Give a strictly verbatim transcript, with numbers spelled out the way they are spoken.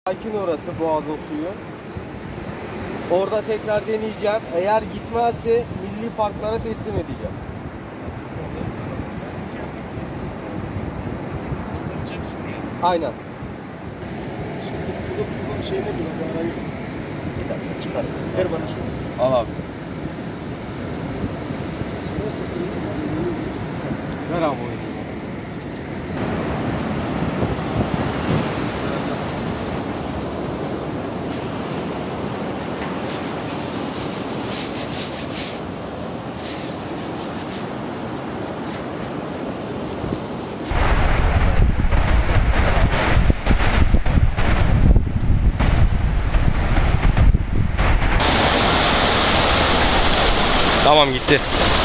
Sakin orası, boğazın suyu. Orada tekrar deneyeceğim. Eğer gitmezse milli parklara teslim edeceğim. Aynen. Şimdi burada şey ne diyor? Arayı bir dakika çıkar. Ver bana şunu. Al abi. Nasıl? Ver abi onu. Tamam gitti.